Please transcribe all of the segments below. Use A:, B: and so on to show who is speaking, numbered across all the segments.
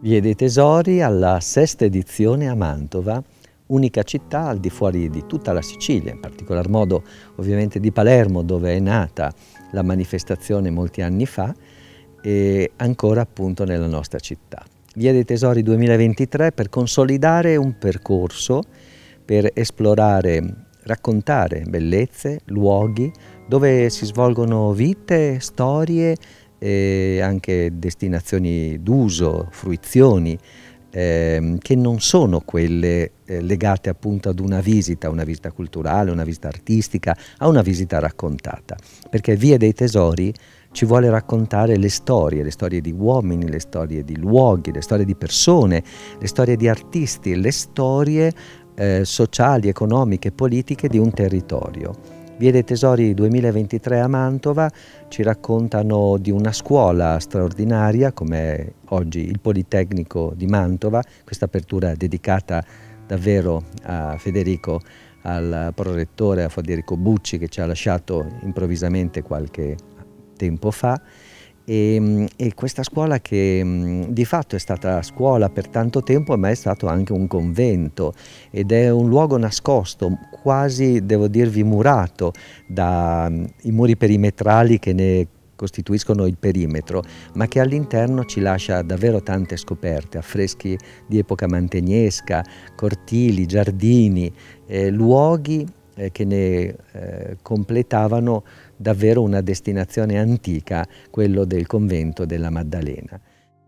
A: Via dei Tesori alla sesta edizione a Mantova, unica città al di fuori di tutta la Sicilia, in particolar modo ovviamente di Palermo, dove è nata la manifestazione molti anni fa, e ancora appunto nella nostra città. Via dei Tesori 2023 per consolidare un percorso, per esplorare, raccontare bellezze, luoghi dove si svolgono vite, storie e anche destinazioni d'uso, fruizioni che non sono quelle legate appunto ad una visita culturale, una visita artistica, a una visita raccontata, perché Via dei Tesori ci vuole raccontare le storie di uomini, le storie di luoghi, le storie di persone, le storie di artisti, le storie sociali, economiche, politiche di un territorio. Via dei Tesori 2023 a Mantova ci raccontano di una scuola straordinaria come oggi il Politecnico di Mantova, questa apertura dedicata davvero a Federico, al prorettore, a Federico Bucci, che ci ha lasciato improvvisamente qualche tempo fa. E questa scuola che di fatto è stata scuola per tanto tempo, ma è stato anche un convento ed è un luogo nascosto, quasi devo dirvi murato dai muri perimetrali che ne costituiscono il perimetro, ma che all'interno ci lascia davvero tante scoperte, affreschi di epoca mantegnesca, cortili, giardini, luoghi che ne completavano davvero una destinazione antica, quello del convento della Maddalena.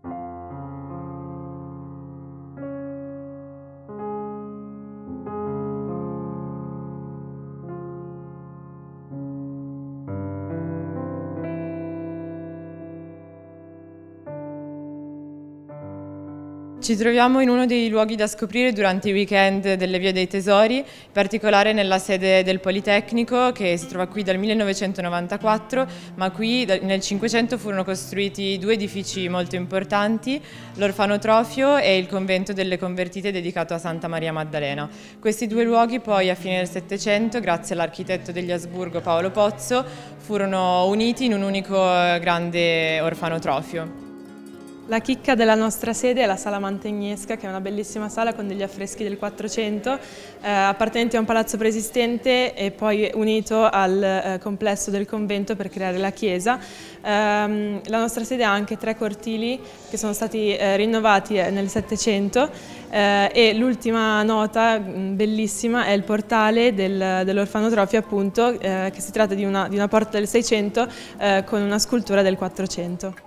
B: Ci troviamo in uno dei luoghi da scoprire durante i weekend delle Vie dei Tesori, in particolare nella sede del Politecnico che si trova qui dal 1994, ma qui nel 500 furono costruiti due edifici molto importanti, l'orfanotrofio e il convento delle convertite dedicato a Santa Maria Maddalena. Questi due luoghi poi a fine del Settecento, grazie all'architetto degli Asburgo Paolo Pozzo, furono uniti in un unico grande orfanotrofio.
C: La chicca della nostra sede è la Sala Mantegnesca, che è una bellissima sala con degli affreschi del 400, appartenenti a un palazzo preesistente e poi unito al complesso del convento per creare la chiesa. La nostra sede ha anche 3 cortili che sono stati rinnovati nel Settecento e l'ultima nota bellissima è il portale dell'orfanotrofio, appunto, che si tratta di una porta del 600 con una scultura del 400.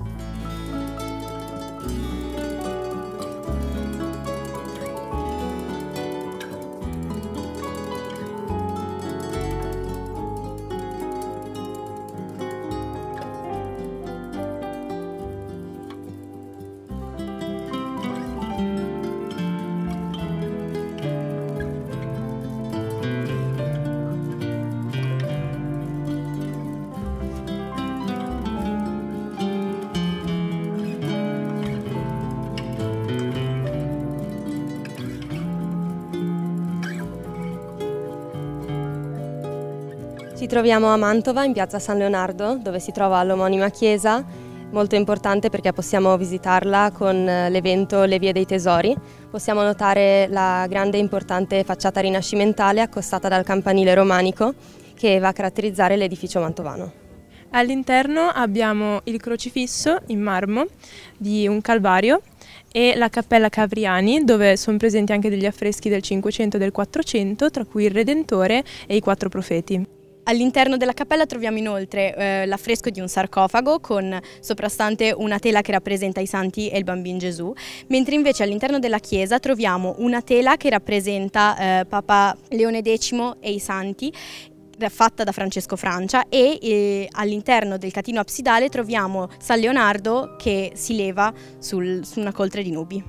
D: Ci troviamo a Mantova, in piazza San Leonardo, dove si trova l'omonima chiesa, molto importante perché possiamo visitarla con l'evento Le Vie dei Tesori. Possiamo notare la grande e importante facciata rinascimentale accostata dal campanile romanico che va a caratterizzare l'edificio mantovano.
C: All'interno abbiamo il crocifisso in marmo di un Calvario e la Cappella Cavriani, dove sono presenti anche degli affreschi del 500 e del 400, tra cui il Redentore e i 4 profeti.
E: All'interno della cappella troviamo inoltre l'affresco di un sarcofago con soprastante una tela che rappresenta i santi e il bambino Gesù, mentre invece all'interno della chiesa troviamo una tela che rappresenta Papa Leone X e i santi, fatta da Francesco Francia, e all'interno del catino absidale troviamo San Leonardo che si leva su una coltre di nubi.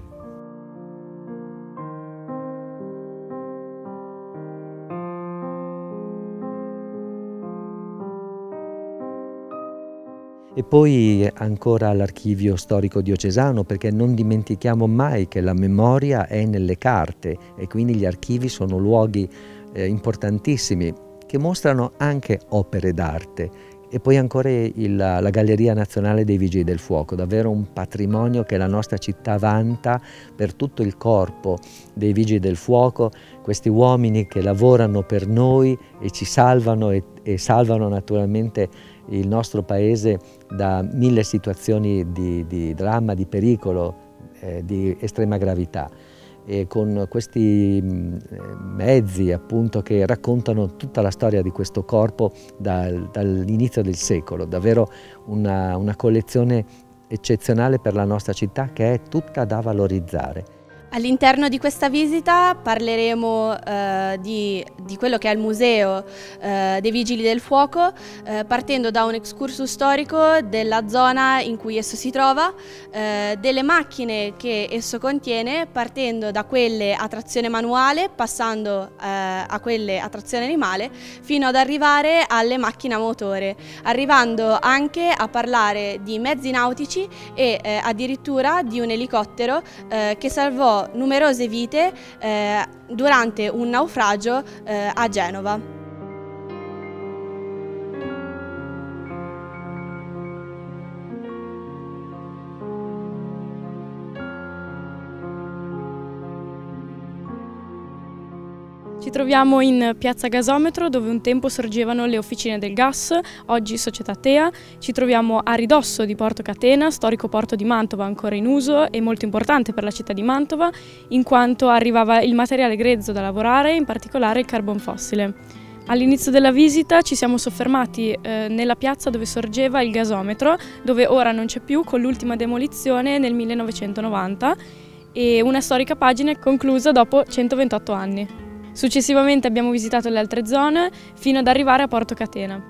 A: E poi ancora l'archivio storico diocesano, perché non dimentichiamo mai che la memoria è nelle carte e quindi gli archivi sono luoghi importantissimi. che mostrano anche opere d'arte. E poi ancora la Galleria Nazionale dei Vigili del Fuoco, davvero un patrimonio che la nostra città vanta per tutto il corpo dei Vigili del Fuoco, questi uomini che lavorano per noi e ci salvano e salvano naturalmente il nostro paese da mille situazioni di dramma, di pericolo, di estrema gravità. E con questi mezzi appunto che raccontano tutta la storia di questo corpo dall'inizio del secolo, davvero una collezione eccezionale per la nostra città che è tutta da valorizzare.
E: All'interno di questa visita parleremo di quello che è il Museo dei Vigili del Fuoco, partendo da un excursus storico della zona in cui esso si trova, delle macchine che esso contiene, partendo da quelle a trazione manuale, passando a quelle a trazione animale, fino ad arrivare alle macchine a motore, arrivando anche a parlare di mezzi nautici e addirittura di un elicottero che salvò numerose vite durante un naufragio a Genova.
F: Ci troviamo in piazza Gasometro, dove un tempo sorgevano le officine del gas, oggi Società Tea. Ci troviamo a ridosso di Porto Catena, storico porto di Mantova ancora in uso e molto importante per la città di Mantova, in quanto arrivava il materiale grezzo da lavorare, in particolare il carbon fossile. All'inizio della visita ci siamo soffermati nella piazza dove sorgeva il gasometro, dove ora non c'è più con l'ultima demolizione nel 1990, e una storica pagina conclusa dopo 128 anni. Successivamente abbiamo visitato le altre zone fino ad arrivare a Porto Catena.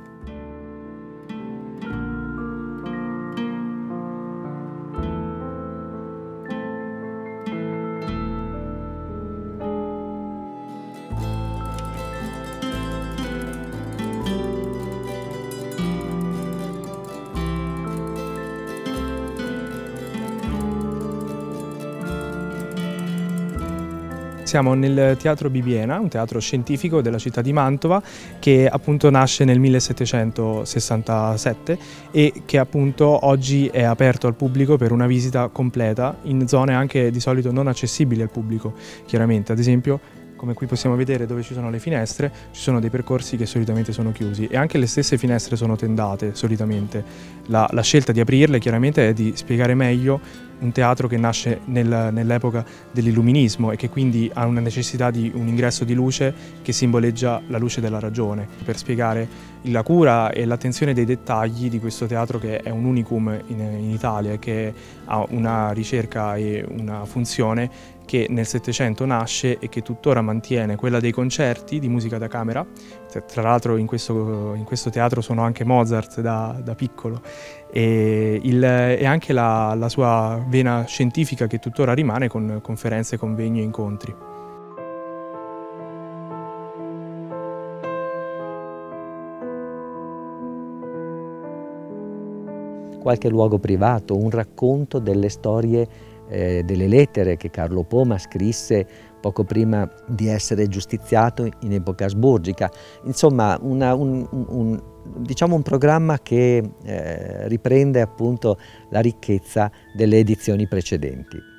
G: Siamo nel Teatro Bibbiena, un teatro scientifico della città di Mantova che appunto nasce nel 1767 e che appunto oggi è aperto al pubblico per una visita completa in zone anche di solito non accessibili al pubblico, chiaramente. Ad esempio, come qui possiamo vedere dove ci sono le finestre, ci sono dei percorsi che solitamente sono chiusi e anche le stesse finestre sono tendate solitamente. La scelta di aprirle chiaramente è di spiegare meglio un teatro che nasce nell'epoca dell'illuminismo e che quindi ha una necessità di un ingresso di luce che simboleggia la luce della ragione, per spiegare la cura e l'attenzione dei dettagli di questo teatro che è un unicum in Italia e che ha una ricerca e una funzione che nel Settecento nasce e che tuttora mantiene, quella dei concerti di musica da camera. Tra l'altro in questo teatro sono anche Mozart da piccolo e anche la sua vena scientifica che tuttora rimane con conferenze, convegni e incontri.
A: Qualche luogo privato, un racconto delle storie, delle lettere che Carlo Poma scrisse poco prima di essere giustiziato in epoca asburgica. Insomma, diciamo un programma che riprende appunto la ricchezza delle edizioni precedenti.